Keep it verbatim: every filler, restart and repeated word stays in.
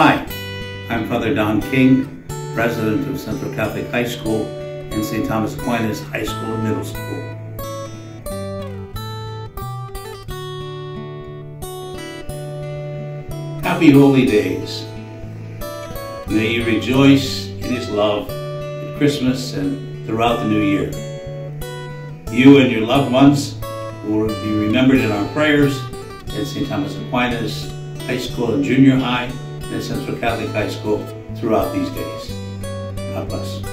Hi, I'm Father Don King, President of Central Catholic High School and Saint Thomas Aquinas High School and Middle School. Happy Holy Days. May you rejoice in His love at Christmas and throughout the new year. You and your loved ones will be remembered in our prayers at Saint Thomas Aquinas High School and Junior High and at Central Catholic High School throughout these days. God bless.